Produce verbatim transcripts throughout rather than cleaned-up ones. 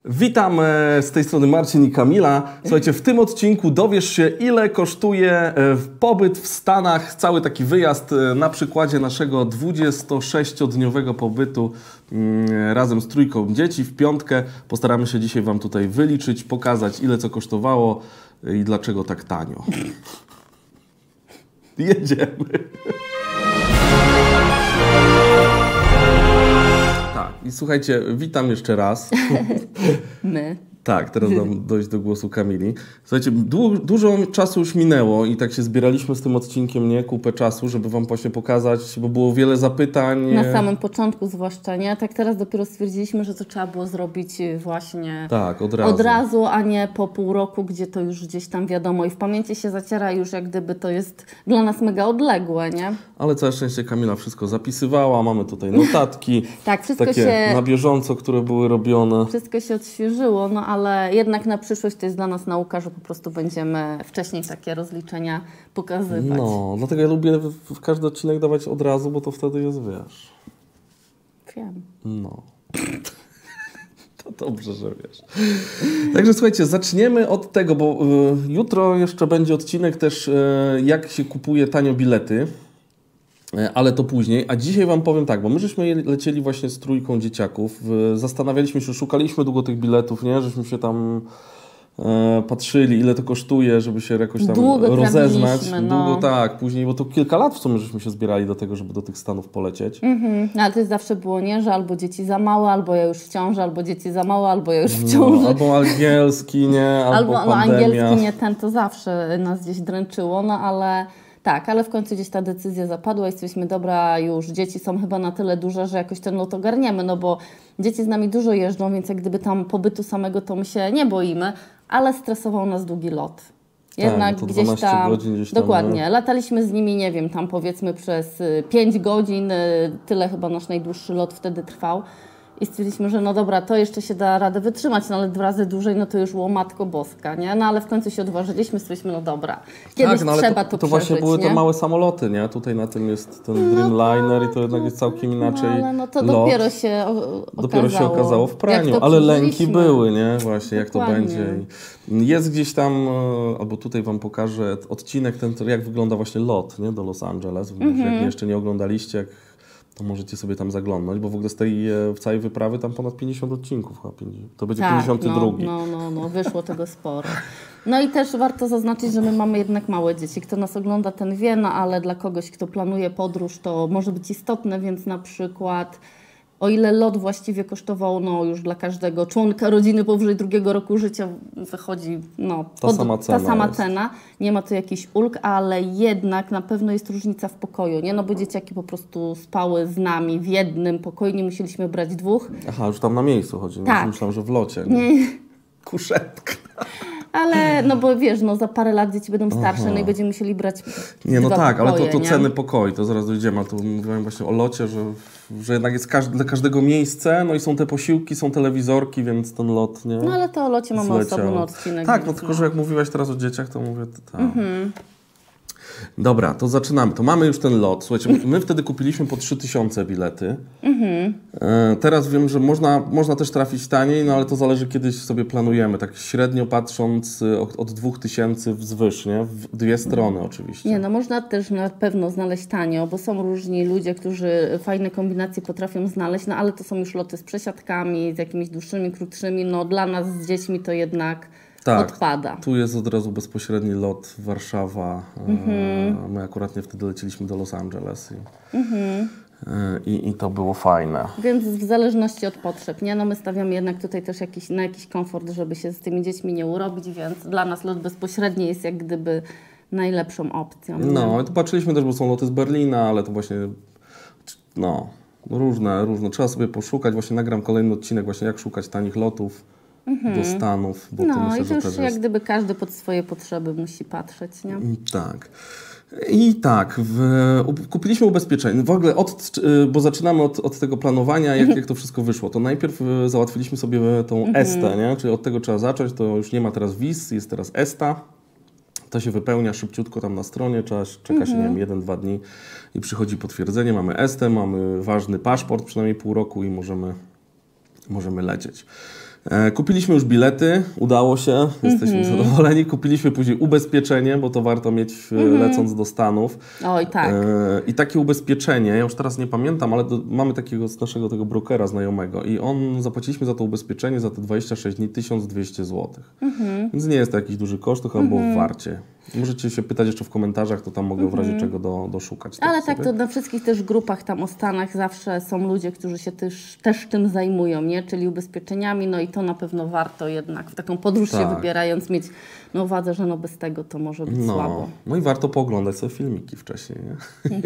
Witam, z tej strony Marcin i Kamila. Słuchajcie, w tym odcinku dowiesz się, ile kosztuje pobyt w Stanach, cały taki wyjazd na przykładzie naszego dwudziestosześciodniowego pobytu razem z trójką dzieci w piątkę. Postaramy się dzisiaj Wam tutaj wyliczyć, pokazać, ile co kosztowało i dlaczego tak tanio. Jedziemy. I słuchajcie, witam jeszcze raz. My. Tak, teraz dam dojść do głosu Kamili. Słuchajcie, du dużo czasu już minęło i tak się zbieraliśmy z tym odcinkiem, nie? Kupę czasu, żeby Wam właśnie pokazać, bo było wiele zapytań. Na samym początku zwłaszcza, nie? Tak teraz dopiero stwierdziliśmy, że to trzeba było zrobić właśnie tak, od razu. od razu, a nie po pół roku, gdzie to już gdzieś tam wiadomo i w pamięci się zaciera już jak gdyby to jest dla nas mega odległe, nie? Ale całe szczęście Kamila wszystko zapisywała, mamy tutaj notatki. Tak, wszystko takie się... na bieżąco, które były robione. Wszystko się odświeżyło, no ale jednak na przyszłość to jest dla nas nauka, że po prostu będziemy wcześniej takie rozliczenia pokazywać. No, dlatego ja lubię w, w każdy odcinek dawać od razu, bo to wtedy jest, wiesz... Wiem. No. To dobrze, że wiesz. Także słuchajcie, zaczniemy od tego, bo y, jutro jeszcze będzie odcinek też, y, jak się kupuje tanio bilety. Ale to później, a dzisiaj Wam powiem tak, bo my żeśmy lecieli właśnie z trójką dzieciaków, zastanawialiśmy się, szukaliśmy długo tych biletów, nie, żeśmy się tam e, patrzyli, ile to kosztuje, żeby się jakoś tam długo rozeznać. No. Długo tak, później, bo to kilka lat w sumie żeśmy się zbierali do tego, żeby do tych Stanów polecieć. Mhm. No, ale to zawsze było, nie, że albo dzieci za małe, albo ja już w ciąży, albo dzieci za małe, albo ja już w ciąży. No, albo angielski, nie, albo, albo pandemia. No, angielski nie, ten to zawsze nas gdzieś dręczyło, no ale... Tak, ale w końcu gdzieś ta decyzja zapadła i stwierdziliśmy, dobra, już dzieci są chyba na tyle duże, że jakoś ten lot ogarniemy, no bo dzieci z nami dużo jeżdżą, więc jak gdyby tam pobytu samego to my się nie boimy, ale stresował nas długi lot. Jednak tak, to gdzieś tam, godzin gdzieś tam, dokładnie, nie? Lataliśmy z nimi, nie wiem, tam powiedzmy przez pięć godzin, tyle chyba nasz najdłuższy lot wtedy trwał. I stwierdziliśmy, że no dobra, to jeszcze się da radę wytrzymać, no ale dwa razy dłużej, no to już było Matko Boska, nie? No ale w końcu się odważyliśmy, stwierdziliśmy, no dobra, kiedyś tak, no, ale trzeba to, to, to przeżyć, właśnie były nie? te małe samoloty, nie? Tutaj na tym jest ten Dreamliner i to jednak jest całkiem inaczej. No, ale no to lot. dopiero się o, Dopiero okazało. się okazało w praniu, ale lęki były, nie? Właśnie, jak to będzie. Jest gdzieś tam, albo tutaj Wam pokażę odcinek, ten, jak wygląda właśnie lot, nie? Do Los Angeles. Mm-hmm. Jak jeszcze nie oglądaliście, jak to możecie sobie tam zaglądnąć, bo w ogóle z tej w całej wyprawy tam ponad pięćdziesiąt odcinków chyba. To będzie tak, pięćdziesiąty drugi. No, no, no, no, wyszło tego sporo. No i też warto zaznaczyć, że my mamy jednak małe dzieci. Kto nas ogląda, ten wie, no ale dla kogoś, kto planuje podróż, to może być istotne, więc na przykład o ile lot właściwie kosztował no, już dla każdego członka rodziny powyżej drugiego roku życia wychodzi no, ta, pod, sama cena, ta sama cena. Nie ma tu jakichś ulg, ale jednak na pewno jest różnica w pokoju, nie? No bo dzieciaki po prostu spały z nami w jednym pokoju, nie musieliśmy brać dwóch. Aha, już tam na miejscu chodzi. Tak. Myślałem, że w locie. Nie? Nie. Kuszetka. Ale, no bo wiesz, no za parę lat dzieci będą starsze, Aha. no i będziemy musieli brać Nie, no dwa tak, pokoje, ale to, to nie? ceny pokoi, to zaraz dojdziemy, ale tu mówiłem właśnie o locie, że, że jednak jest każdy, dla każdego miejsce, no i są te posiłki, są telewizorki, więc ten lot, nie? No ale to o locie mamy zleciał. Osobny odcinek. Tak, no tylko, że jak mówiłaś teraz o dzieciach, to mówię, to tak. Mhm. Dobra, to zaczynamy. To mamy już ten lot. Słuchajcie, my wtedy kupiliśmy po trzy tysiące bilety. Mhm. E, teraz wiem, że można, można też trafić taniej, no ale to zależy, kiedyś sobie planujemy. Tak średnio patrząc od, od dwóch tysięcy wzwyż, nie? W dwie strony oczywiście. Nie, no można też na pewno znaleźć tanio, bo są różni ludzie, którzy fajne kombinacje potrafią znaleźć, no ale to są już loty z przesiadkami, z jakimiś dłuższymi, krótszymi. No dla nas z dziećmi to jednak... Tak, odpada. Tu jest od razu bezpośredni lot Warszawa. Mm-hmm. My akurat nie wtedy leciliśmy do Los Angeles i, mm-hmm. i, i to było fajne. Więc w zależności od potrzeb, nie? No my stawiamy jednak tutaj też jakiś, na jakiś komfort, żeby się z tymi dziećmi nie urobić, więc dla nas lot bezpośredni jest jak gdyby najlepszą opcją. No, to patrzyliśmy też, bo są loty z Berlina, ale to właśnie no, różne, różne. Trzeba sobie poszukać. Właśnie nagram kolejny odcinek właśnie jak szukać tanich lotów. Mhm. Do Stanów, bo no, to myślę, i to już że też jak jest... gdyby każdy pod swoje potrzeby musi patrzeć, nie? Tak. I tak, w, kupiliśmy ubezpieczenie. W ogóle, od, bo zaczynamy od, od tego planowania, jak, jak to wszystko wyszło. To najpierw załatwiliśmy sobie tą mhm. ESTA, nie? Czyli od tego trzeba zacząć, to już nie ma teraz wiz, jest teraz ESTA. To się wypełnia szybciutko tam na stronie, trzeba, czeka się, mhm. nie wiem, jeden, dwa dni i przychodzi potwierdzenie, mamy ESTę, mamy ważny paszport, przynajmniej pół roku i możemy, możemy lecieć. E, kupiliśmy już bilety, udało się, jesteśmy mm-hmm. zadowoleni. Kupiliśmy później ubezpieczenie, bo to warto mieć mm-hmm. lecąc do Stanów. Oj, tak. E, I takie ubezpieczenie, ja już teraz nie pamiętam, ale do, mamy takiego z naszego tego brokera znajomego i on, zapłaciliśmy za to ubezpieczenie za te dwadzieścia sześć dni tysiąc dwieście złotych. Mm-hmm. Więc nie jest to jakiś duży koszt, chyba było mm-hmm. w warcie. Możecie się pytać jeszcze w komentarzach, to tam mogę mm-hmm. w razie czego do, doszukać. Ale tak, to na wszystkich też grupach tam o Stanach zawsze są ludzie, którzy się też, też tym zajmują, nie? Czyli ubezpieczeniami, no i to na pewno warto jednak w taką podróż tak. się wybierając mieć na uwadze, że no bez tego to może być no. słabo. No i warto pooglądać sobie filmiki wcześniej, nie?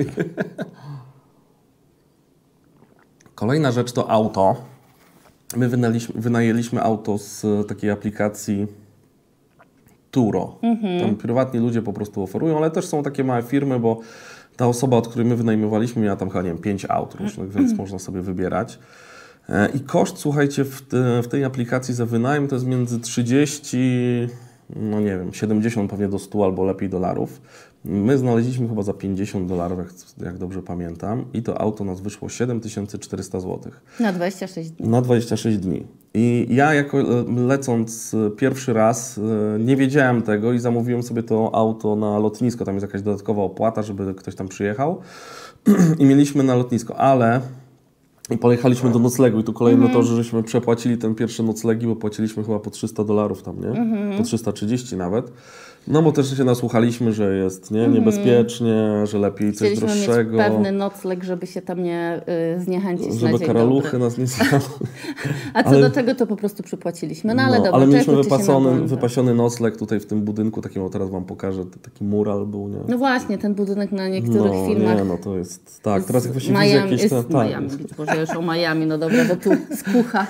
Kolejna rzecz to auto. My wynajęliśmy auto z takiej aplikacji Turo. Mhm. Tam prywatni ludzie po prostu oferują, ale też są takie małe firmy, bo ta osoba, od której my wynajmowaliśmy, miała tam chyba, nie wiem, pięć aut różnych, mhm. więc można sobie wybierać. I koszt, słuchajcie, w, te, w tej aplikacji za wynajem to jest między trzydzieści, no nie wiem, siedemdziesiąt pewnie do stu albo lepiej dolarów. My znaleźliśmy chyba za pięćdziesiąt dolarów, jak, jak dobrze pamiętam. I to auto nas wyszło siedem tysięcy czterysta złotych. Na dwadzieścia sześć dni. Na dwadzieścia sześć dni. I ja jako lecąc pierwszy raz nie wiedziałem tego i zamówiłem sobie to auto na lotnisko. Tam jest jakaś dodatkowa opłata, żeby ktoś tam przyjechał. I mieliśmy na lotnisko, ale... I pojechaliśmy do noclegu i tu kolejne mm-hmm. to, że żeśmy przepłacili ten pierwsze noclegi, bo płaciliśmy chyba po trzysta dolarów tam, nie? Mm-hmm. Po trzysta trzydzieści nawet. No bo też się nasłuchaliśmy, że jest nie? niebezpiecznie, że lepiej coś droższego. Mieć pewny nocleg, żeby się tam nie y, zniechęcić żeby na dzień karaluchy dobry. nas nie zjadły. A co ale, do czego to po prostu przypłaciliśmy. No ale no, dobra, ale mieliśmy wypasiony, wypasiony nocleg tutaj w tym budynku, takim, o teraz wam pokażę, taki mural był, nie? No właśnie, ten budynek na niektórych no, filmach. Nie, no to jest, tak, teraz jak właśnie Miami, widzę jakieś... Jest ten, Miami, tak. być może już o Miami, no dobra, bo tu skucha.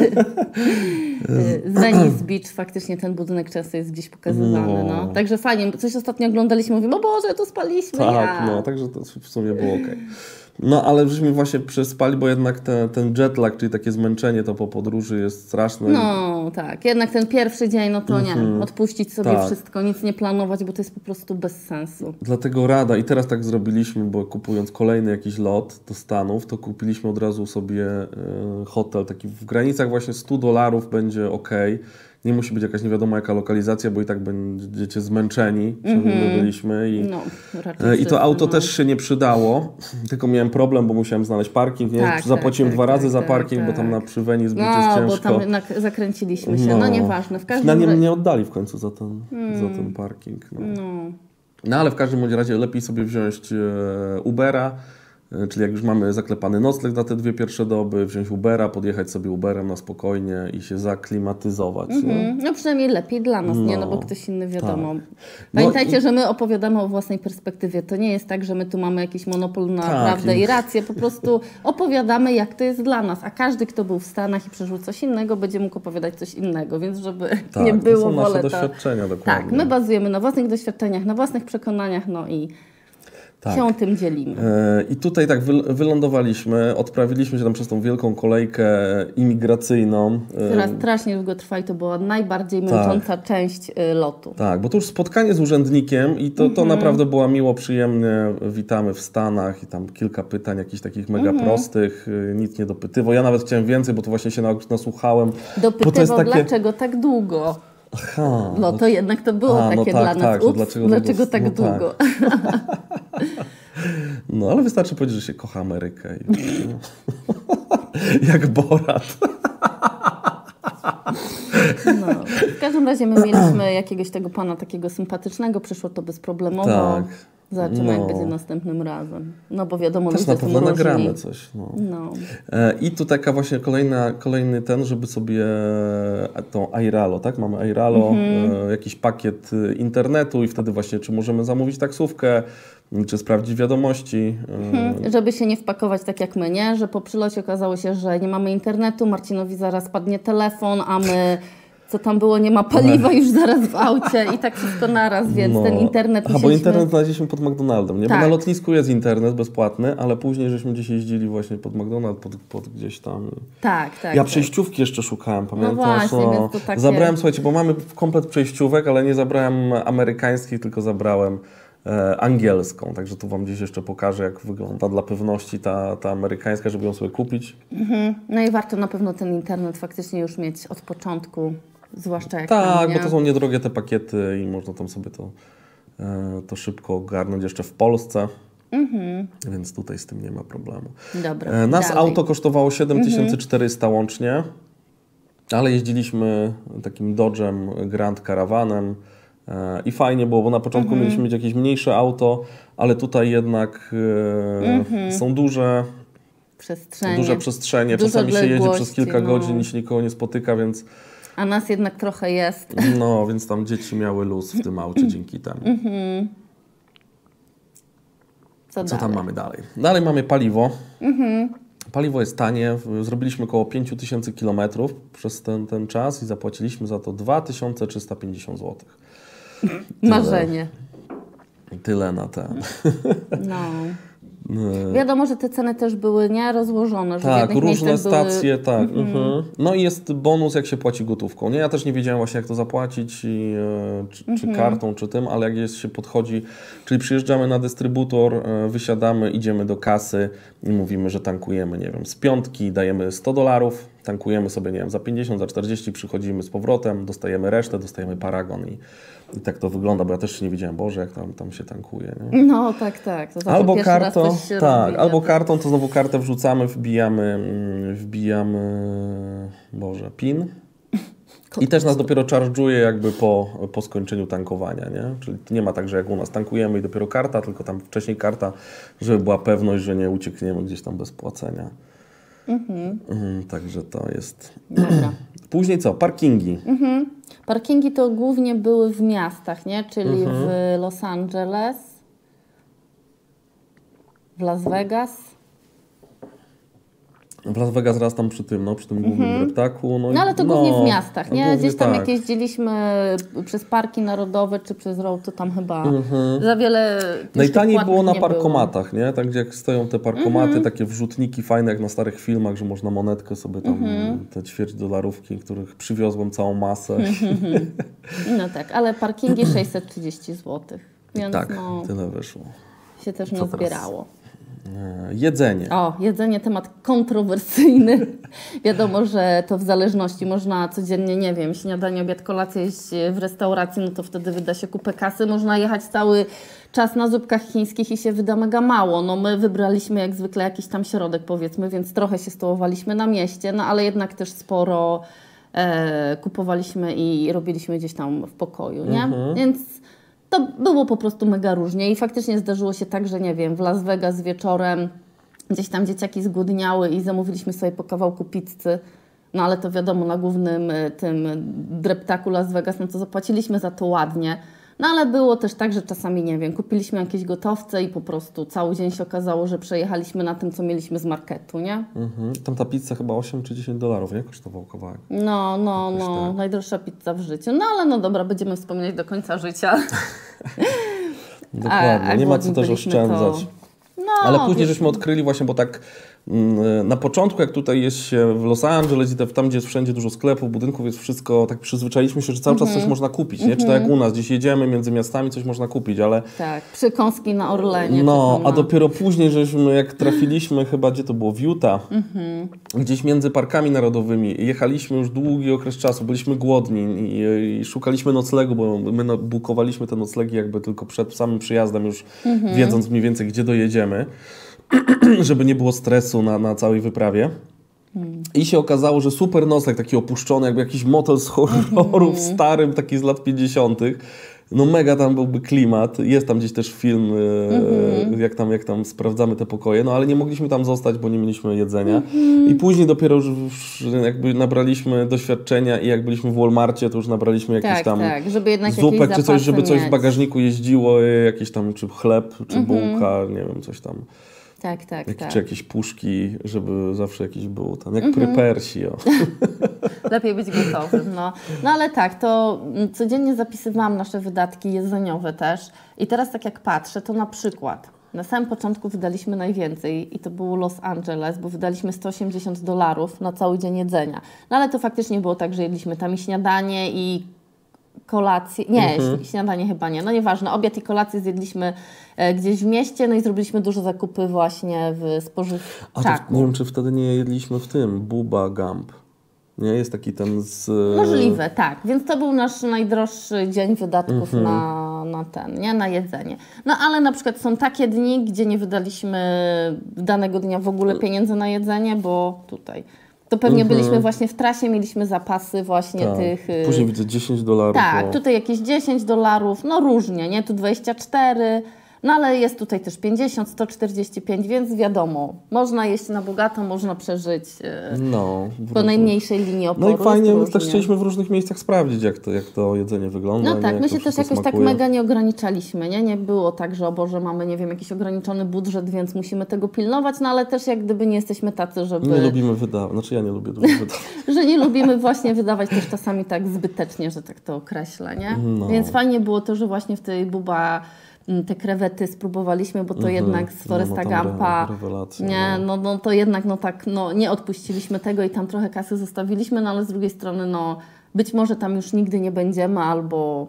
Z Venice Beach faktycznie ten budynek często jest gdzieś pokazywany, no. no. Także fajnie, coś ostatnio oglądaliśmy, mówimy, o Boże, to spaliśmy. Tak, ja. no, także to w sumie było okej. Okay. No, ale żeśmy właśnie przespali, bo jednak te, ten jetlag, czyli takie zmęczenie to po podróży jest straszne. No, tak. Jednak ten pierwszy dzień, no to nie, mm-hmm. odpuścić sobie tak. wszystko, nic nie planować, bo to jest po prostu bez sensu. Dlatego rada, i teraz tak zrobiliśmy, bo kupując kolejny jakiś lot do Stanów, to kupiliśmy od razu sobie y, hotel taki w granicach właśnie stu dolarów będzie ok. Nie musi być jakaś nie wiadomo jaka lokalizacja, bo i tak będziecie zmęczeni, mm-hmm. my byliśmy. I, no, i to auto no. też się nie przydało, tylko miałem problem, bo musiałem znaleźć parking. Nie? Tak, Zapłaciłem tak, dwa tak, razy tak, za parking, tak. bo tam na przy Venice Beach no, jest ciężko. No, bo tam jednak zakręciliśmy się, no, no nieważne. W każdym na nie razie... mnie oddali w końcu za ten, mm. za ten parking. No. No. no ale w każdym bądź razie lepiej sobie wziąć e, Ubera, czyli jak już mamy zaklepany nocleg na te dwie pierwsze doby, wziąć Ubera, podjechać sobie Uberem na spokojnie i się zaklimatyzować. Mm-hmm. No przynajmniej lepiej dla nas, no, nie? No bo ktoś inny wiadomo. Tak. Pamiętajcie, no i... że my opowiadamy o własnej perspektywie. To nie jest tak, że my tu mamy jakiś monopol na tak, prawdę i... i rację. Po prostu opowiadamy, jak to jest dla nas. A każdy, kto był w Stanach i przeżył coś innego, będzie mógł opowiadać coś innego. Więc żeby tak, nie było, to są nasze wolę doświadczenia to... dokładnie. Tak, my bazujemy na własnych doświadczeniach, na własnych przekonaniach, no i tak. się tym dzielimy. I tutaj tak wylądowaliśmy, odprawiliśmy się tam przez tą wielką kolejkę imigracyjną. Która strasznie długo trwa i to była najbardziej męcząca tak. część lotu. Tak, bo to już spotkanie z urzędnikiem i to, to mm-hmm. naprawdę było miło, przyjemnie. Witamy w Stanach i tam kilka pytań jakichś takich mega mm-hmm. prostych, nic nie dopytywał. Ja nawet chciałem więcej, bo to właśnie się nasłuchałem. Dopytywał, bo to jest takie... dlaczego tak długo? Aha, no to jednak to było a, takie no tak, dla nas. Tak, Ups, dlaczego, dlaczego tak no długo? Tak. No ale wystarczy powiedzieć, że się kocha Amerykę. I, no. Jak Borat. No. W każdym razie my mieliśmy jakiegoś tego pana takiego sympatycznego, przyszło to bezproblemowo. Tak. Zobaczymy, no. jak będzie następnym razem. No bo wiadomo, też ludzie na pewno są nagramy różni. coś. No. No. E, I tu taka właśnie kolejna, kolejny ten, żeby sobie tą Airalo, tak? Mamy Airalo, mm-hmm. e, jakiś pakiet internetu i wtedy właśnie czy możemy zamówić taksówkę, czy sprawdzić wiadomości. Hmm, żeby się nie wpakować tak jak my, nie? Że po przylocie okazało się, że nie mamy internetu, Marcinowi zaraz padnie telefon, a my, co tam było, nie ma paliwa już zaraz w aucie i tak wszystko naraz, więc no. ten internet... Aha, bo internet znaleźliśmy pod McDonaldem, nie? Tak. Bo na lotnisku jest internet bezpłatny, ale później żeśmy gdzieś jeździli właśnie pod McDonald, pod, pod gdzieś tam. Tak, tak. Ja tak. przejściówki jeszcze szukałem, pamiętasz? No właśnie, no. więc to takie... Zabrałem, słuchajcie, bo mamy komplet przejściówek, ale nie zabrałem amerykańskich, tylko zabrałem e, angielską. Także tu Wam gdzieś jeszcze pokażę, jak wygląda dla pewności ta, ta amerykańska, żeby ją sobie kupić. Mhm. No i warto na pewno ten internet faktycznie już mieć od początku, zwłaszcza jak Tak, tam, bo to są niedrogie te pakiety i można tam sobie to, e, to szybko ogarnąć jeszcze w Polsce. Mhm. Więc tutaj z tym nie ma problemu. Dobra, e, Nas dalej. auto kosztowało siedem tysięcy czterysta mhm. łącznie, ale jeździliśmy takim Dodge'em Grand Caravanem e, i fajnie było, bo na początku mhm. mieliśmy mieć jakieś mniejsze auto, ale tutaj jednak e, mhm. są duże przestrzenie. duże przestrzenie. Czasami się jedzie przez kilka no. godzin i się nikogo nie spotyka, więc... A nas jednak trochę jest. No, więc tam dzieci miały luz w tym aucie dzięki temu. Mhm. Co, Co tam mamy dalej? Dalej mamy paliwo. Mhm. Paliwo jest tanie. Zrobiliśmy około pięć tysięcy kilometrów przez ten, ten czas i zapłaciliśmy za to dwa tysiące trzysta pięćdziesiąt złotych. Marzenie. Tyle na ten. No. Wiadomo, że te ceny też były nie rozłożone. Że tak, w różne stacje, były... tak. Mhm. Mhm. No i jest bonus, jak się płaci gotówką. Nie, ja też nie wiedziałem właśnie, jak to zapłacić, i, czy, mhm. czy kartą, czy tym, ale jak jest, się podchodzi, czyli przyjeżdżamy na dystrybutor, wysiadamy, idziemy do kasy i mówimy, że tankujemy, nie wiem, z piątki, dajemy sto dolarów, tankujemy sobie, nie wiem, za pięćdziesiąt, za czterdzieści, przychodzimy z powrotem, dostajemy resztę, dostajemy paragon i I tak to wygląda, bo ja też nie wiedziałem, Boże, jak tam, tam się tankuje. Nie? No tak, tak. To albo kartą, tak, robi, albo tak. kartą, to znowu kartę wrzucamy, wbijamy, wbijamy, Boże, PIN. I też nas dopiero charge'uje jakby po, po skończeniu tankowania, nie? Czyli nie ma tak, że jak u nas tankujemy i dopiero karta, tylko tam wcześniej karta, żeby była pewność, że nie uciekniemy gdzieś tam bez płacenia. Mhm. Mhm, także to jest... Dobra. Później co? Parkingi. Mhm. Parkingi to głównie były w miastach, nie? Czyli mhm. w Los Angeles, w Las Vegas. W Las Vegas raz tam przy tym, no, przy tym głównym mhm. dreptaku. No, no ale to no, głównie w miastach, nie? Gdzieś tam tak. jak jeździliśmy przez parki narodowe czy przez road, to tam chyba mhm. za wiele najtaniej było na parkomatach, nie? Tak, gdzie jak stoją te parkomaty, mhm. takie wrzutniki fajne jak na starych filmach, że można monetkę sobie tam, mhm. te ćwierć dolarówki, których przywiozłem całą masę. Mhm. No tak, ale parkingi sześćset trzydzieści złotych. Więc tak, no, tyle wyszło. Się też nie zbierało. Jedzenie. O, jedzenie, temat kontrowersyjny. Wiadomo, że to w zależności. Można codziennie, nie wiem, śniadanie, obiad, kolację jeść w restauracji, no to wtedy wyda się kupę kasy. Można jechać cały czas na zupkach chińskich i się wyda mega mało. No my wybraliśmy jak zwykle jakiś tam środek, powiedzmy, więc trochę się stołowaliśmy na mieście, no ale jednak też sporo e, kupowaliśmy i robiliśmy gdzieś tam w pokoju, nie? Mhm. Więc to było po prostu mega różnie i faktycznie zdarzyło się tak, że nie wiem, w Las Vegas wieczorem gdzieś tam dzieciaki zgłodniały i zamówiliśmy sobie po kawałku pizzy, no ale to wiadomo, na głównym tym dreptaku Las Vegas, no to zapłaciliśmy za to ładnie. No ale było też tak, że czasami, nie wiem, kupiliśmy jakieś gotowce i po prostu cały dzień się okazało, że przejechaliśmy na tym, co mieliśmy z marketu, nie? Mhm. Tam ta pizza chyba osiem czy dziesięć dolarów, nie? Kosztował kawałek. No, no, Jakoś no. Tak. Najdroższa pizza w życiu. No ale no dobra, będziemy wspominać do końca życia. Dokładnie, a, a nie ma co też oszczędzać. To... No, ale później żeśmy odkryli właśnie, bo tak na początku, jak tutaj jest się w Los Angeles i tam, gdzie jest wszędzie dużo sklepów, budynków, jest wszystko, tak przyzwyczailiśmy się, że cały mm-hmm. czas coś można kupić, nie? Czy to jak u nas, gdzieś jedziemy między miastami, coś można kupić, ale... Tak, przekąski na Orlenie. No, a dopiero później, żeśmy jak trafiliśmy chyba, gdzie to było, w Utah, mm-hmm. gdzieś między parkami narodowymi, jechaliśmy już długi okres czasu, byliśmy głodni i, i szukaliśmy noclegu, bo my no, bukowaliśmy te noclegi jakby tylko przed samym przyjazdem już, mm-hmm. wiedząc mniej więcej, gdzie dojedziemy, żeby nie było stresu na, na całej wyprawie. Hmm. I się okazało, że super nocleg, taki opuszczony, jakby jakiś motel z horrorów mm-hmm. starym, taki z lat pięćdziesiątych. No mega tam byłby klimat. Jest tam gdzieś też film, mm-hmm. jak, tam, jak tam sprawdzamy te pokoje, no ale nie mogliśmy tam zostać, bo nie mieliśmy jedzenia. Mm-hmm. I później dopiero już jakby nabraliśmy doświadczenia i jak byliśmy w Walmarcie, to już nabraliśmy jakieś tak, tam tak. Żeby jednak zupek czy coś, żeby coś mieć. w bagażniku jeździło, jakieś tam czy chleb, czy mm-hmm. bułka, nie wiem, coś tam. Tak, tak, Jak, tak. Czy jakieś puszki, żeby zawsze jakiś był tam, jak mm-hmm. prepersi. O. Lepiej być gotowym, no. No ale tak, to codziennie zapisywałam nasze wydatki jedzeniowe też i teraz tak jak patrzę, to na przykład na samym początku wydaliśmy najwięcej i to było Los Angeles, bo wydaliśmy sto osiemdziesiąt dolarów na cały dzień jedzenia. No ale to faktycznie było tak, że jedliśmy tam i śniadanie i kolację, nie, Mhm. śniadanie chyba nie, no nieważne, obiad i kolację zjedliśmy e, gdzieś w mieście, no i zrobiliśmy duże zakupy właśnie w A to, spożywczaku. nie wiem, czy wtedy nie jedliśmy w tym, Buba Gump. Nie, jest taki ten z... Możliwe, tak. Więc to był nasz najdroższy dzień wydatków Mhm. na, na ten, nie? Na jedzenie. No ale na przykład są takie dni, gdzie nie wydaliśmy danego dnia w ogóle pieniędzy na jedzenie, bo tutaj... To pewnie Mhm. byliśmy właśnie w trasie, mieliśmy zapasy właśnie Tak. tych... y, Później widzę dziesięć dolarów. Tak, no. tutaj jakieś dziesięć dolarów, no różnie, nie? Tu dwadzieścia cztery, no ale jest tutaj też pięćdziesiąt, sto czterdzieści pięć, więc wiadomo, można jeść na bogato, można przeżyć y, No. po wróćmy. najmniejszej linii oporu. No i fajnie, jest my też różnie. chcieliśmy w różnych miejscach sprawdzić, jak to, jak to jedzenie wygląda. No nie? tak, Jak my to się też wszystko jakoś tak smakuje. mega nie ograniczaliśmy, nie? Nie było tak, że o Boże, mamy, nie wiem, jakiś ograniczony budżet, więc musimy tego pilnować, no ale też jak gdyby nie jesteśmy tacy, żeby... Nie lubimy wydawać, znaczy ja nie lubię dużo wydawać. że nie lubimy właśnie wydawać też czasami tak zbytecznie, że tak to określę, nie? No. Więc fajnie było to, że właśnie w tej Buba m, te krewety spróbowaliśmy, bo to Mhm. jednak z Foresta No, no tam Gumpa, re- rewelacja, nie, no. no, no to jednak no tak, no nie odpuściliśmy tego i tam trochę kasy zostawiliśmy, no ale z drugiej strony no być może tam już nigdy nie będziemy albo...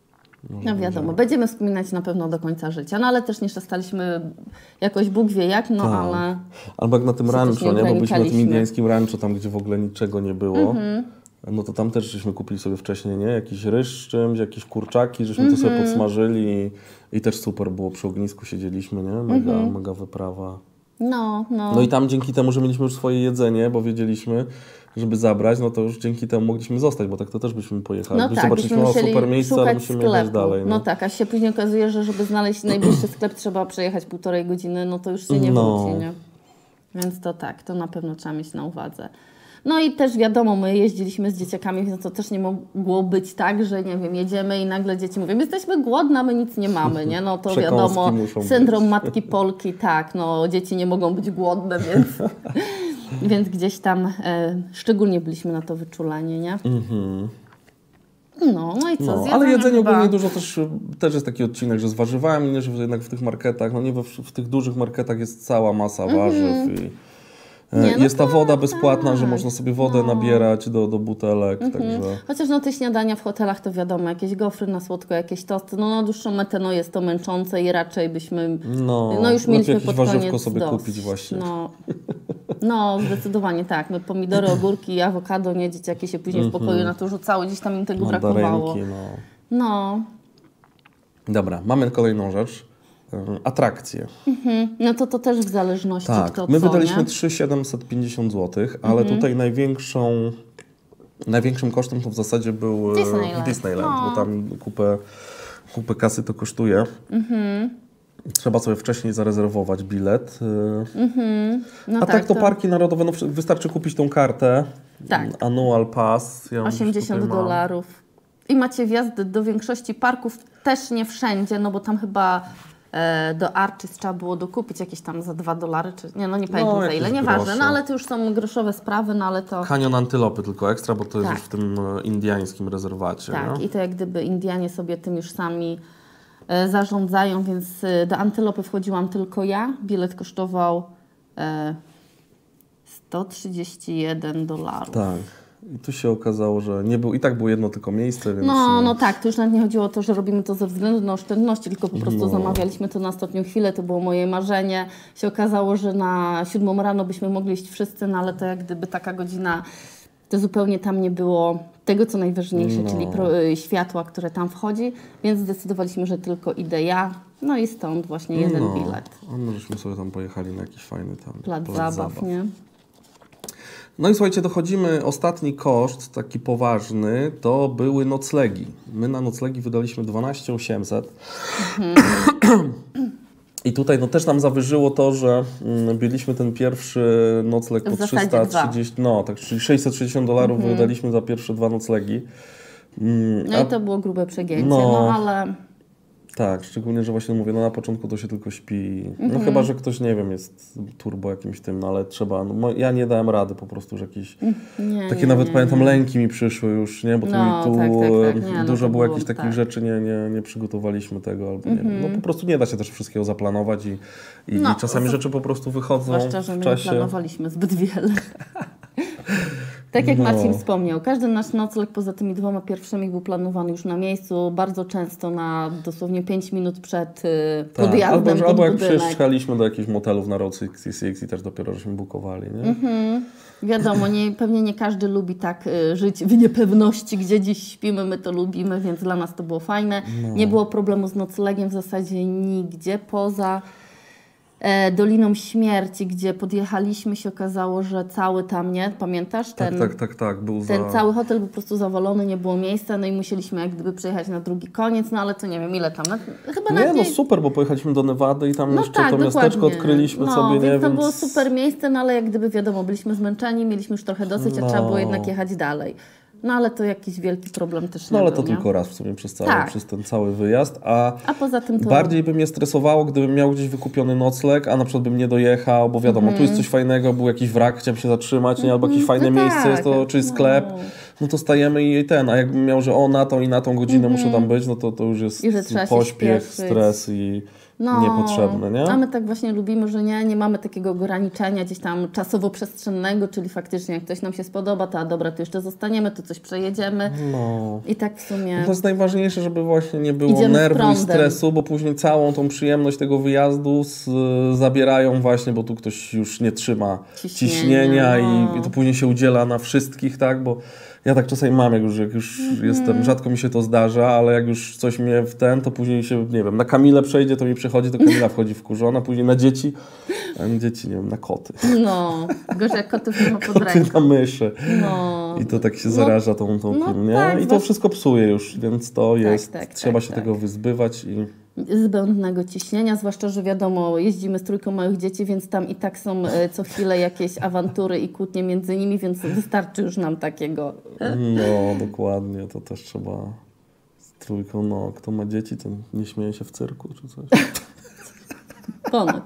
No wiadomo, będziemy wspominać na pewno do końca życia, no ale też nie przestaliśmy jakoś Bóg wie jak, no Tak. ale... Albo jak na tym się też rancho, nie nie? Bo byliśmy na tym ograniczaliśmy. indyjskim rancho, tam gdzie w ogóle niczego nie było. Mhm. No to tam też żeśmy kupili sobie wcześniej, nie? Jakiś ryż z czymś, jakieś kurczaki, żeśmy to Mhm. sobie podsmażyli i, i też super było, przy ognisku siedzieliśmy, nie? Mega, Mhm. mega wyprawa. No, no. No i tam dzięki temu, że mieliśmy już swoje jedzenie, bo wiedzieliśmy, żeby zabrać, no to już dzięki temu mogliśmy zostać, bo tak to też byśmy pojechali. No Byśmy tak, zobaczyliśmy, byśmy o musieli super miejsce, ale szukać musimy sklepu. jechać dalej. No nie? tak, a się później okazuje, że żeby znaleźć najbliższy sklep trzeba przejechać półtorej godziny, no to już się nie No. wróci, nie? Więc to tak, to na pewno trzeba mieć na uwadze. No i też wiadomo, my jeździliśmy z dzieciakami, więc to też nie mogło być tak, że nie wiem, jedziemy i nagle dzieci mówią, jesteśmy głodne, a my nic nie mamy, nie? No to Przekąski wiadomo, muszą syndrom być. matki Polki, tak, no dzieci nie mogą być głodne, więc, więc gdzieś tam e, szczególnie byliśmy na to wyczuleni, nie? Mhm. No, no i co? No, z ale jedzenie chyba- ogólnie dużo też, też jest taki odcinek, że z warzywami, nie, że jednak w tych marketach, no nie we, w tych dużych marketach jest cała masa warzyw i e, Nie, no jest ta tak, woda bezpłatna, że tak. można sobie wodę No. nabierać do, do butelek, także Chociaż no te śniadania w hotelach to wiadomo, jakieś gofry na słodko, jakieś tosty, no na dłuższą metę no jest to męczące i raczej byśmy, no, no już lepiej mieliśmy jakieś pod warzywko koniec sobie dość. kupić właśnie. No, no zdecydowanie tak, my pomidory, ogórki, awokado, nie, dzieciaki się później w pokoju na to rzucały, gdzieś tam im tego brakowało. Mandarynki, no. No, Dobra, mamy kolejną rzecz. e, Atrakcje. mhm. No to to też w zależności Tak, kto my co, wydaliśmy nie? trzy tysiące siedemset pięćdziesiąt złotych, ale Mhm. tutaj największą, największym kosztem to w zasadzie był e, Disneyland. Disneyland, No. bo tam kupę, kupę kasy to kosztuje. Mhm. Trzeba sobie wcześniej zarezerwować bilet. e, Mhm. No A tak, to parki narodowe, no wszy- wystarczy kupić tą kartę. Tak. Annual Pass. Ja ją gdzieś osiemdziesiąt tutaj mam. dolarów. I macie wjazd do większości parków, też nie wszędzie, no bo tam chyba e, do Arches trzeba było dokupić jakieś tam za dwa dolary, czy nie, no nie pamiętam za jakieś ile, nieważne, grosze. no ale to już są groszowe sprawy, no ale to Kanion Antylopy tylko ekstra, bo to jest Tak. już w tym e, indiańskim rezerwacie. tak. nie? I to jak gdyby Indianie sobie tym już sami e, zarządzają, więc e, do Antylopy wchodziłam tylko ja. Bilet kosztował e, sto trzydzieści jeden dolarów. Tak. I tu się okazało, że nie był, i tak było jedno tylko miejsce, więc... No, e, no tak, to już nawet nie chodziło o to, że robimy to ze względu na oszczędności, tylko po prostu No. zamawialiśmy to na ostatnią chwilę, to było moje marzenie. Się okazało, że na siódmą rano byśmy mogli iść wszyscy, no ale to jak gdyby taka godzina, to zupełnie tam nie było tego, co najważniejsze, No. czyli pro, y, światła, które tam wchodzi, więc zdecydowaliśmy, że tylko idę ja, no i stąd właśnie jeden no. bilet. A my żeśmy sobie tam pojechali na jakiś fajny tam Plac, zabaw, nie? No i słuchajcie, dochodzimy, ostatni koszt, taki poważny, to były noclegi. My na noclegi wydaliśmy dwanaście tysięcy osiemset. I tutaj no, też nam zawyżyło to, że mm, byliśmy ten pierwszy nocleg po W zasadzie trzysta trzydzieści, no tak, czyli sześćset sześćdziesiąt dolarów wydaliśmy za pierwsze dwa noclegi. Mm, No a- i to było grube przegięcie, No. no ale... Tak, szczególnie, że właśnie mówię, no na początku to się tylko śpi. No Mhm. chyba, że ktoś, nie wiem, jest turbo jakimś tym, no ale trzeba, no, mo- ja nie dałem rady po prostu, że jakieś, Nie, takie nie, nawet nie, pamiętam nie. lęki mi przyszły już, nie, bo tu, No, tu tak, tak, tak. e, Nie, no dużo to było było, jakichś takich tak. rzeczy, nie, nie, nie przygotowaliśmy tego, albo nie wiem, Mhm. no po prostu nie da się też wszystkiego zaplanować i, i, No, i czasami z- rzeczy po prostu wychodzą Zwłaszcza, że w my nie czasie. planowaliśmy zbyt wiele. Tak jak No. Marcin wspomniał, każdy nasz nocleg poza tymi dwoma pierwszymi był planowany już na miejscu, bardzo często na dosłownie pięć minut przed y, Tak. podjazdem Albo, pod albo jak budynek. przyjechaliśmy do jakichś motelów na Road sześćdziesiąt sześć i też dopiero żeśmy bukowali, nie? Mhm. Wiadomo, nie, pewnie nie każdy lubi tak y, żyć w niepewności, gdzie dziś śpimy, my to lubimy, więc dla nas to było fajne. No. Nie było problemu z noclegiem w zasadzie nigdzie, poza e, Doliną Śmierci, gdzie podjechaliśmy, się okazało, że cały tam, nie? Pamiętasz? Tak, Ten, tak, tak, tak. Był ten za... cały hotel był po prostu zawalony, nie było miejsca, no i musieliśmy jak gdyby przejechać na drugi koniec, no ale to nie wiem, ile tam, na, chyba na Nie, no dzień. super, bo pojechaliśmy do Nevady i tam No jeszcze tak, to miasteczko dokładnie. odkryliśmy no, sobie, nie? więc to Więc było super miejsce, no ale jak gdyby wiadomo, byliśmy zmęczeni, mieliśmy już trochę dosyć, a No. trzeba było jednak jechać dalej. No ale to jakiś wielki problem też No nie ale był, to nie? tylko raz w sumie przez, cały, Tak. przez ten cały wyjazd, a A poza tym to... bardziej by mnie stresowało, gdybym miał gdzieś wykupiony nocleg, a na przykład bym nie dojechał, bo wiadomo, tu jest coś fajnego, był jakiś wrak, chciałem się zatrzymać, nie? Albo jakieś fajne no miejsce tak, jest to, czy sklep, no. no to stajemy i ten, a jakbym miał, że o na tą i na tą godzinę muszę tam być, no to to już jest I że trzeba się pośpiech, śpieszyć. stres i No, niepotrzebne, nie? a my tak właśnie lubimy, że nie, nie mamy takiego ograniczenia gdzieś tam czasowo-przestrzennego, czyli faktycznie jak ktoś nam się spodoba, to a dobra, to jeszcze zostaniemy, to coś przejedziemy. No. I tak w sumie... To jest najważniejsze, żeby właśnie nie było Idziemy z nerwu i prądem. stresu, bo później całą tą przyjemność tego wyjazdu z, zabierają właśnie, bo tu ktoś już nie trzyma Ciśnienia, ciśnienia no. i, i to później się udziela na wszystkich, tak? Bo ja tak czasami mam, jak już, jak już jestem, rzadko mi się to zdarza, ale jak już coś mnie w ten, to później się, nie wiem, na Kamilę przejdzie, to mi przychodzi, to Kamila wchodzi wkurzona, później na dzieci, a na dzieci, nie wiem, na koty. No, gorzej jak kotów nie ma pod Koty ręką. na myszy. No. I to tak się zaraża tą, tą no tym, nie? tak, I to zwłaszcza- wszystko psuje już, więc to jest, tak, trzeba tak, się tak. tego wyzbywać i... Zbędnego ciśnienia, zwłaszcza, że wiadomo, jeździmy z trójką małych dzieci, więc tam i tak są e, co chwilę jakieś awantury i kłótnie między nimi, więc wystarczy już nam takiego. No, dokładnie, to też trzeba z trójką, no, kto ma dzieci, ten nie śmieje się w cyrku, czy coś. Ponoć.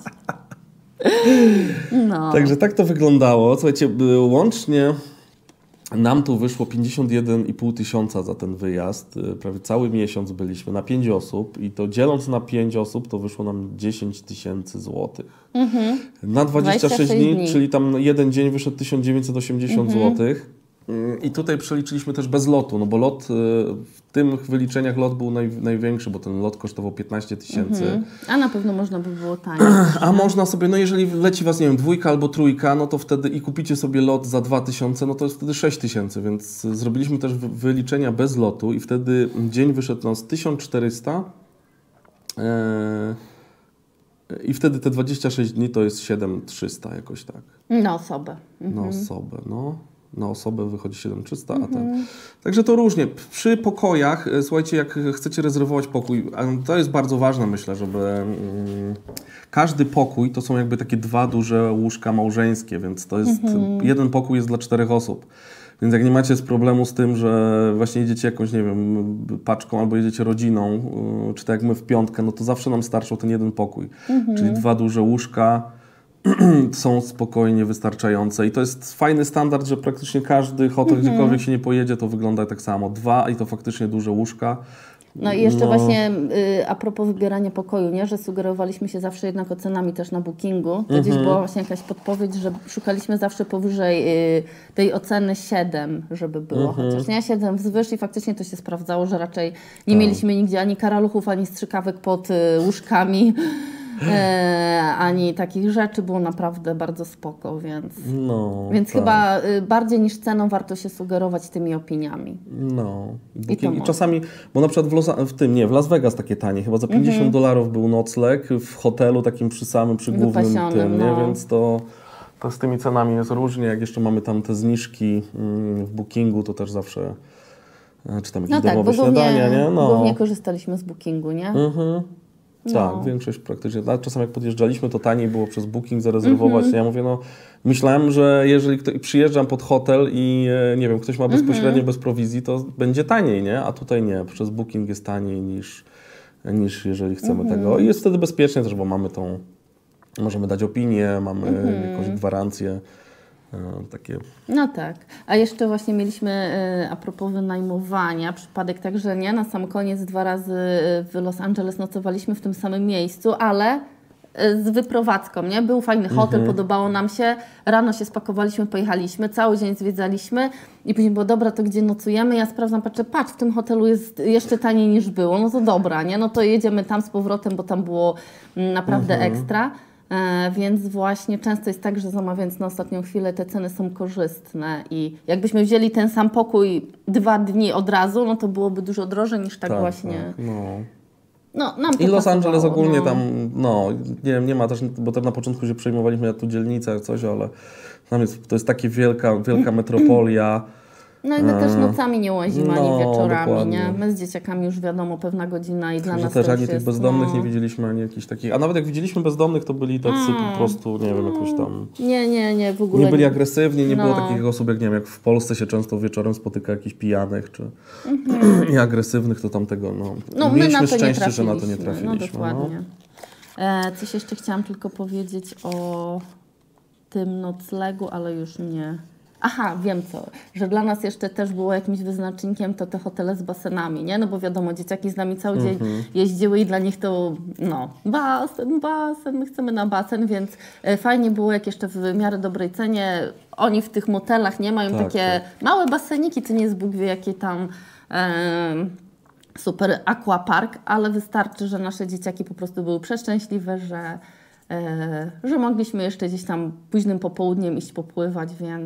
No. Także tak to wyglądało. Słuchajcie, y, łącznie nam tu wyszło pięćdziesiąt jeden i pół tysiąca za ten wyjazd. Y, Prawie cały miesiąc byliśmy na pięć osób i to dzieląc na pięć osób, to wyszło nam dziesięć tysięcy złotych. Mhm. Na dwadzieścia sześć dwadzieścia sześć dni, dni. czyli tam jeden dzień wyszedł tysiąc dziewięćset osiemdziesiąt Mhm. złotych. I tutaj przeliczyliśmy też bez lotu, no bo lot, y, w tych wyliczeniach lot był naj, największy, bo ten lot kosztował piętnaście tysięcy. Mhm. A na pewno można by było taniej. A można sobie, no jeżeli leci was, nie wiem, dwójka albo trójka, no to wtedy i kupicie sobie lot za dwa tysiące, no to jest wtedy sześć tysięcy, więc zrobiliśmy też wy- wyliczenia bez lotu i wtedy dzień wyszedł nas tysiąc czterysta e, i wtedy te dwadzieścia sześć dni to jest siedem tysięcy trzysta jakoś tak. Na osobę. Na osobę, no. Na osobę wychodzi siedem tysięcy trzysta, a ten... Także to różnie. Przy pokojach, e, słuchajcie, jak chcecie rezerwować pokój, a to jest bardzo ważne, myślę, żeby... Mm, każdy pokój to są jakby takie dwa duże łóżka małżeńskie, więc to jest... Jeden pokój jest dla czterech osób. Więc jak nie macie z problemu z tym, że właśnie jedziecie jakąś, nie wiem, paczką albo jedziecie rodziną, y, czy tak jak my w piątkę, no to zawsze nam starczał ten jeden pokój. Czyli dwa duże łóżka są spokojnie wystarczające. I to jest fajny standard, że praktycznie każdy hotel, gdziekolwiek się nie pojedzie, to wygląda tak samo. Dwa i to faktycznie duże łóżka. No i jeszcze No. właśnie y, a propos wybierania pokoju, nie, że sugerowaliśmy się zawsze jednak ocenami też na bookingu. To gdzieś była właśnie jakaś podpowiedź, że szukaliśmy zawsze powyżej y, tej oceny siedem, żeby było. Chociaż nie siedem wzwyż i faktycznie to się sprawdzało, że raczej nie mieliśmy nigdzie ani karaluchów, ani strzykawek pod y, łóżkami. E, ani takich rzeczy, było naprawdę bardzo spoko, więc, No, więc tak. chyba y, bardziej niż ceną warto się sugerować tymi opiniami. No. I to I, I może. czasami, bo na przykład w, Los, w tym, nie, w Las Vegas takie tanie, chyba za pięćdziesiąt dolarów był nocleg w hotelu takim przy samym, przy głównym Wypasionym, tym, nie? no. Więc to, to z tymi cenami jest różnie. Jak jeszcze mamy tam te zniżki mm, w bookingu, to też zawsze, e, czy tam jakieś No tak, domowe bo głównie, śniadania, nie? No. głównie korzystaliśmy z bookingu, nie? Mhm. No. Tak, większość praktycznie. A czasem jak podjeżdżaliśmy, to taniej było przez booking zarezerwować. Ja mówię, no myślałem, że jeżeli ktoś, przyjeżdżam pod hotel i e, nie wiem, ktoś ma bezpośrednio bez prowizji, to będzie taniej, nie? A tutaj nie, przez booking jest taniej niż, niż jeżeli chcemy tego. I jest wtedy bezpiecznie też, bo mamy tą, możemy dać opinię, mamy jakąś gwarancję. E, takie. No tak. A jeszcze właśnie mieliśmy y, a propos wynajmowania, przypadek także nie, na sam koniec dwa razy y, w Los Angeles nocowaliśmy w tym samym miejscu, ale z wyprowadzką, nie? Był fajny hotel, Mhm. podobało nam się, rano się spakowaliśmy, pojechaliśmy, cały dzień zwiedzaliśmy i później było, dobra, to gdzie nocujemy? Ja sprawdzam, patrzę, patrz, w tym hotelu jest jeszcze taniej niż było, no to dobra, nie? No to jedziemy tam z powrotem, bo tam było mm, naprawdę Mhm. ekstra. E, więc właśnie często jest tak, że zamawiając na ostatnią chwilę te ceny są korzystne i jakbyśmy wzięli ten sam pokój dwa dni od razu, no to byłoby dużo drożej niż tak, Tak, właśnie. tak, no. No, nam to I Los pasowało, Angeles ogólnie no. tam, no, nie wiem, nie ma też, bo tam na początku się przejmowaliśmy na tu dzielnicę, coś, ale tam jest, to jest taka wielka, wielka metropolia. No i my też E, nocami nie łazimy, ani no, wieczorami, dokładnie. nie? My z dzieciakami już wiadomo, pewna godzina i dla Że nas też to ani już tych jest, bezdomnych no... nie widzieliśmy, ani jakichś takich. A nawet jak widzieliśmy bezdomnych, to byli tacy Mm. po prostu, nie wiem, jakoś tam. Nie, nie, nie, w ogóle Nie byli agresywni, nie było No. takich osób, jak nie wiem, jak w Polsce się często wieczorem spotyka jakichś pijanych czy Mhm. nieagresywnych, to tamtego, no. No my Mieliśmy na to nie szczęście, że trafiliśmy. na to nie trafiliśmy. No dokładnie. E, coś jeszcze chciałam tylko powiedzieć o tym noclegu, ale już nie... Aha, wiem co, że dla nas jeszcze też było jakimś wyznacznikiem to te hotele z basenami, nie? No bo wiadomo, dzieciaki z nami cały dzień Mhm. jeździły i dla nich to, no, basen, basen, my chcemy na basen, więc e, fajnie było, jak jeszcze w miarę dobrej cenie, oni w tych motelach nie mają Tak, takie małe baseniki, to nie jest Bóg wie jakie tam... em, super aquapark, ale wystarczy, że nasze dzieciaki po prostu były przeszczęśliwe, że, e, że mogliśmy jeszcze gdzieś tam późnym popołudniem iść popływać, więc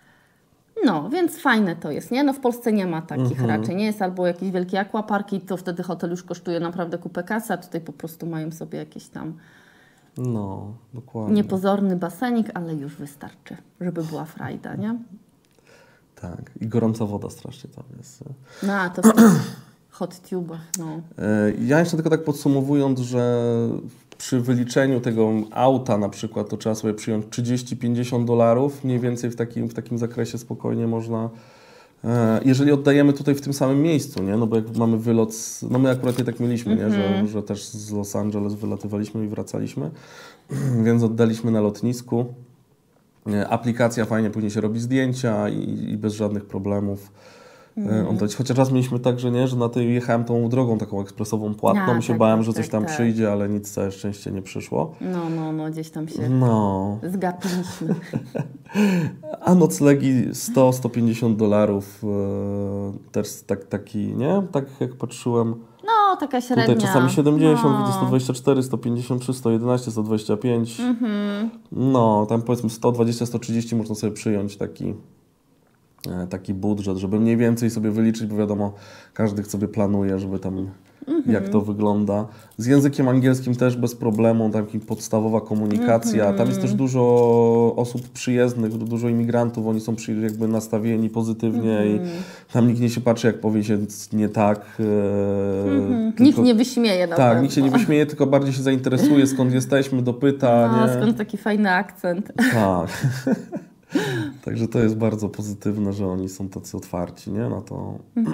no, więc fajne to jest, nie? No w Polsce nie ma takich Mhm. raczej, nie jest albo jakiś wielki aquapark i to wtedy hotel już kosztuje naprawdę kupę kasy, a tutaj po prostu mają sobie jakiś tam No, dokładnie. niepozorny basenik, ale już wystarczy, żeby była frajda, nie? Tak, i gorąca woda strasznie tam jest. No, a to w tych hot tubach, no. E, Ja jeszcze tylko tak podsumowując, że przy wyliczeniu tego auta na przykład to trzeba sobie przyjąć trzydzieści pięćdziesiąt dolarów, mniej więcej w takim, w takim zakresie spokojnie można, e, jeżeli oddajemy tutaj w tym samym miejscu, nie? No bo jak mamy wylot, z, no my akurat nie tak mieliśmy, nie? Że, że też z Los Angeles wylatywaliśmy i wracaliśmy, więc oddaliśmy na lotnisku. E, Aplikacja fajnie, później się robi zdjęcia i, i bez żadnych problemów. Mm. Oddać. Chociaż raz mieliśmy tak, że nie, że na tej jechałem tą drogą taką ekspresową płatną A, i się tak, bałem, tak, że coś tak, tam tak. przyjdzie, ale nic całe szczęście nie przyszło. No, no, no, gdzieś tam się No. zgapiliśmy. A noclegi sto do stu pięćdziesięciu dolarów e, też tak, taki, nie? Tak jak patrzyłem. No, taka średnia. Tutaj czasami siedemdziesiąt, no. widzę sto dwadzieścia cztery, sto pięćdziesiąt trzy, sto jedenaście, sto dwadzieścia pięć. Mhm. No, tam powiedzmy sto dwadzieścia, sto trzydzieści można sobie przyjąć taki, e, taki budżet, żeby mniej więcej sobie wyliczyć, bo wiadomo, każdy sobie planuje, żeby tam Mhm. jak to wygląda. Z językiem angielskim też bez problemu, tam podstawowa komunikacja. Mhm. Tam jest też dużo osób przyjezdnych, dużo imigrantów, oni są przy, jakby nastawieni pozytywnie Mhm. i tam nikt nie się patrzy, jak powie się nie tak. E, Mhm. tylko, Nikt nie wyśmieje na Tak, pewno. nikt się nie wyśmieje, tylko bardziej się zainteresuje, skąd jesteśmy, dopyta. No, nie? skąd taki fajny akcent. Tak. Także to jest bardzo pozytywne, że oni są tacy otwarci, nie? Na, to,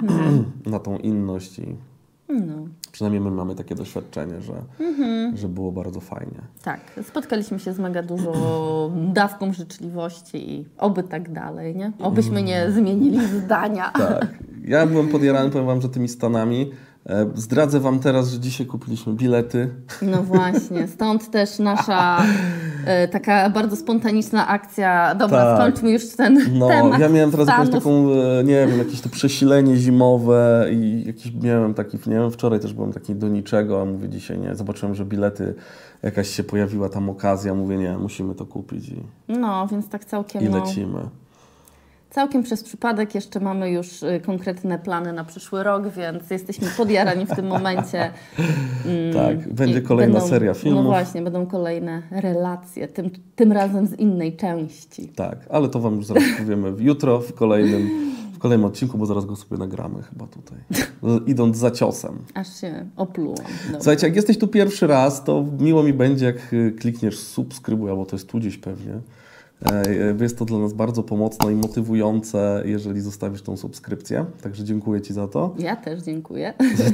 na tą inność i No, przynajmniej my mamy takie doświadczenie, że, że było bardzo fajnie. tak. Spotkaliśmy się z mega dużą dawką życzliwości i oby tak dalej, nie? Obyśmy nie zmienili zdania. Tak. Ja byłem podjarany, powiem wam, że tymi Stanami. E, Zdradzę wam teraz, że dzisiaj kupiliśmy bilety. No właśnie, stąd też nasza e, taka bardzo spontaniczna akcja. Dobra, Tak. skończmy już ten No, temat ja miałem teraz jakąś Stanów. taką, e, nie wiem, jakieś to przesilenie zimowe i jakiś, miałem taki, nie wiem, wczoraj też byłem taki do niczego, a mówię dzisiaj nie. Zobaczyłem, że bilety, jakaś się pojawiła tam okazja, mówię nie, musimy to kupić i, No, więc tak całkiem, i no, lecimy. całkiem przez przypadek jeszcze mamy już y, konkretne plany na przyszły rok, więc jesteśmy podjarani w tym momencie. Mm, Tak, będzie i kolejna będą, seria filmów. No właśnie, będą kolejne relacje, tym, tym razem z innej części. Tak, ale to wam już zaraz powiemy jutro w kolejnym, w kolejnym odcinku, bo zaraz go sobie nagramy chyba tutaj. Idąc za ciosem. Aż się oplułam. Dobra. Słuchajcie, jak jesteś tu pierwszy raz, to miło mi będzie, jak y, klikniesz subskrybuj, albo to jest tu gdzieś pewnie. E, Jest to dla nas bardzo pomocne i motywujące, jeżeli zostawisz tą subskrypcję. Także dziękuję ci za to. Ja też dziękuję.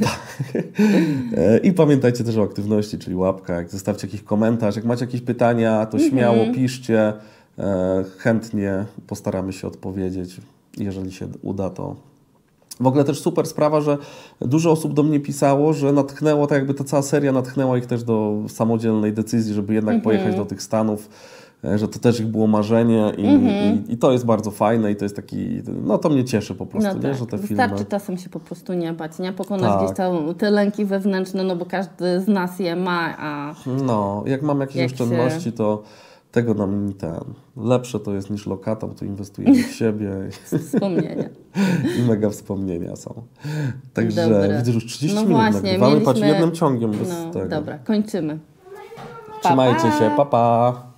E, I pamiętajcie też o aktywności, czyli łapka. Jak zostawcie jakiś komentarz, jak macie jakieś pytania, to śmiało piszcie. E, Chętnie postaramy się odpowiedzieć. Jeżeli się uda, to W ogóle też super sprawa, że dużo osób do mnie pisało, że natchnęło, tak jakby ta cała seria natchnęła ich też do samodzielnej decyzji, żeby jednak mm-hmm. pojechać do tych Stanów, że to też ich było marzenie i, mm-hmm. i, i to jest bardzo fajne i to jest taki, no to mnie cieszy po prostu, no nie, tak. że te Wystarczy filmy... czasem się po prostu nie bać, nie? Pokonać tak. gdzieś tam te lęki wewnętrzne, no bo każdy z nas je ma, a... No, jak mam jakieś jak oszczędności, się... to tego nam ten, lepsze to jest niż lokata, bo to inwestujemy w siebie. Wspomnienia. I mega wspomnienia są. Także Dobra. widzę, że już trzydzieści no minut właśnie, nagrywamy, mieliśmy... patrz, jednym ciągiem bez no, tego. Dobra, kończymy. Trzymajcie pa, pa. się, pa pa!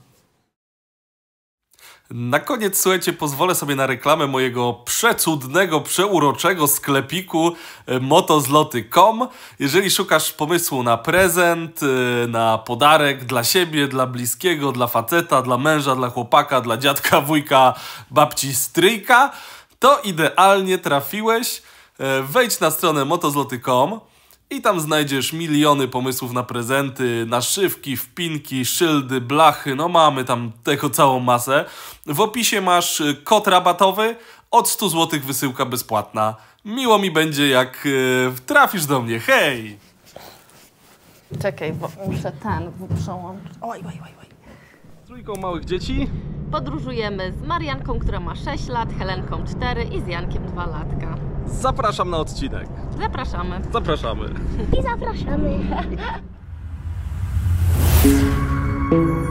Na koniec, słuchajcie, pozwolę sobie na reklamę mojego przecudnego, przeuroczego sklepiku motozloty kropka com. Jeżeli szukasz pomysłu na prezent, na podarek dla siebie, dla bliskiego, dla faceta, dla męża, dla chłopaka, dla dziadka, wujka, babci, stryjka, to idealnie trafiłeś. Wejdź na stronę motozloty kropka com i tam znajdziesz miliony pomysłów na prezenty, naszywki, wpinki, szyldy, blachy, no mamy tam tego całą masę. W opisie masz kod rabatowy, od stu złotych wysyłka bezpłatna. Miło mi będzie, jak yy, trafisz do mnie, hej! Czekaj, bo muszę ten przełączyć. Oj, oj, oj, oj. Z trójką małych dzieci. Podróżujemy z Marianką, która ma sześć lat, Helenką cztery i z Jankiem dwa latka. Zapraszam na odcinek. Zapraszamy. Zapraszamy. I zapraszamy.